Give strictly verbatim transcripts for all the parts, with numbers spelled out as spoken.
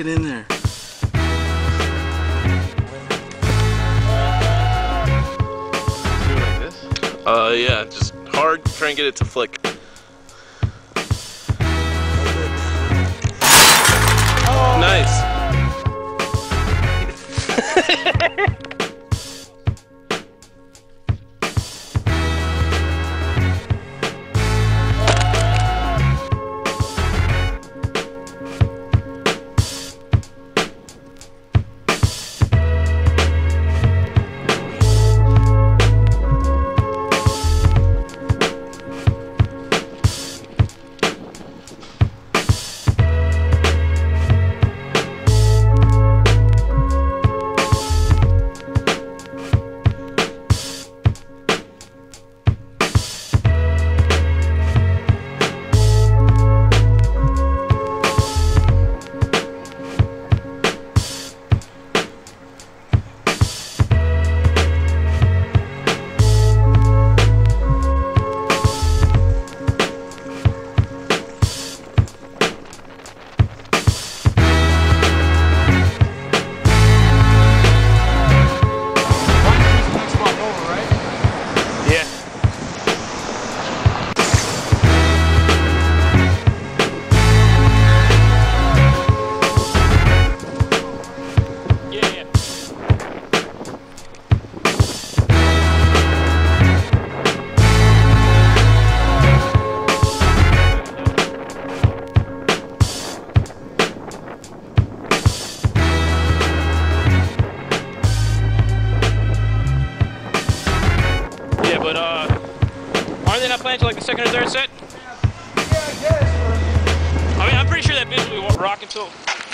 it in there. Do it like this? Uh, yeah, just hard, try and get it to flick. Oh. Nice. But uh, aren't they not playing until like the second or third set? Yeah, I guess. I mean, I'm pretty sure that bitch will be rocking till.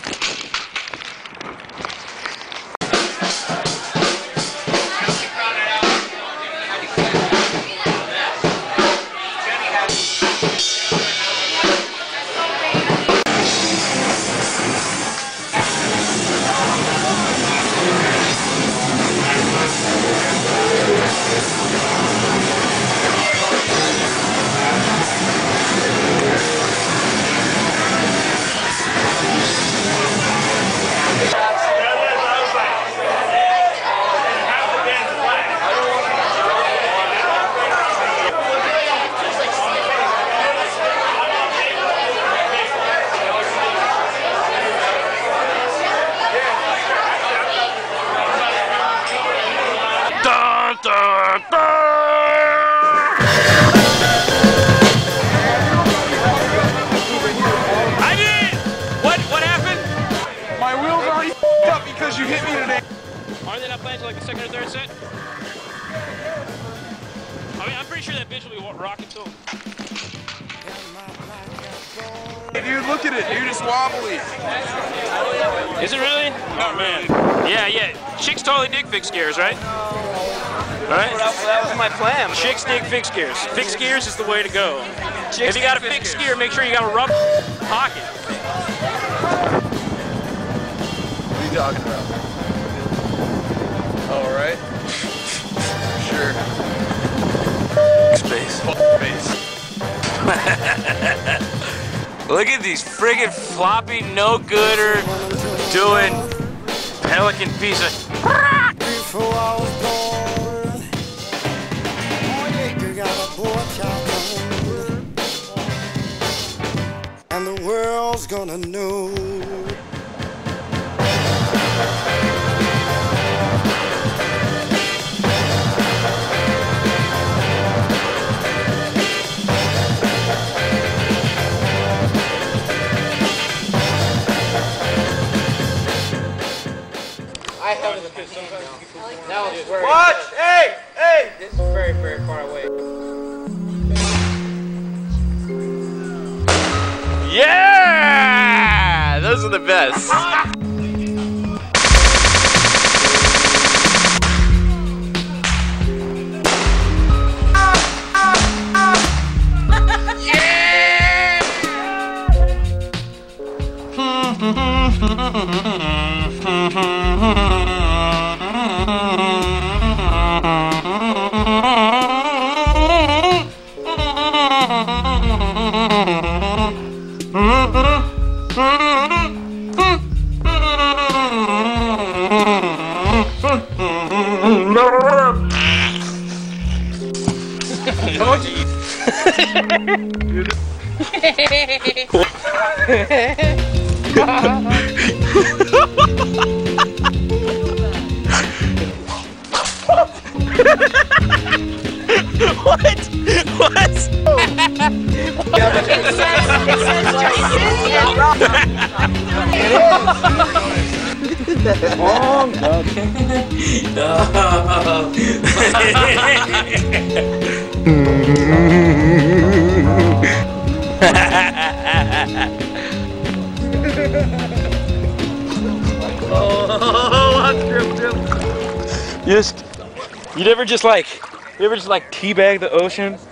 I did! What? What happened? My wheels already f***ed up because you hit me today. Aren't they not playing until like the second or third set? I mean, I'm pretty sure that bitch will be rocking till. Hey, dude, look at it. Dude, it's wobbly. Is it really? Oh man. Yeah, yeah. Chicks totally dig fixed gears, right? Right? That, that was my plan. Chicks dig fixed gears. Fixed gears is the way to go. Chicks if you got a dig fixed fixed gear, make sure you got a rubber pocket. What are you talking about? All right. Sure. Space. Space. Look at these friggin' floppy no-gooder doing Pelican piece of. Before I was born, you got a boy child, and the world's gonna know. I held it a bit sometimes. That was very. Watch! Hey! Hey! This is very, very far away. Yeah! Those are the best. What? What? It says, it says You just, you never just like, you ever just like teabag the ocean?